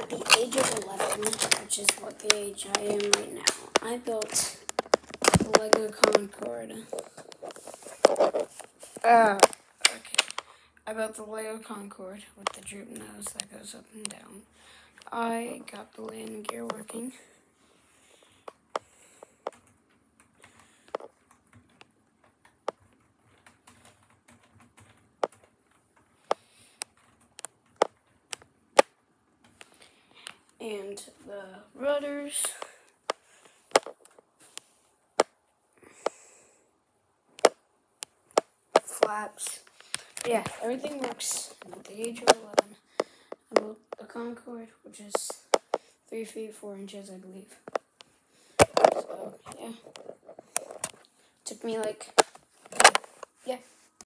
at the age of 11, which is what the age I am right now, I built the Lego Concorde. Okay. I built the Lego Concorde with the droop nose that goes up and down. I got the landing gear working. And the rudders. Flaps. Yeah, everything works at the age of 11. I built the Concorde, which is 3 feet 4 inches, I believe. So, yeah. Took me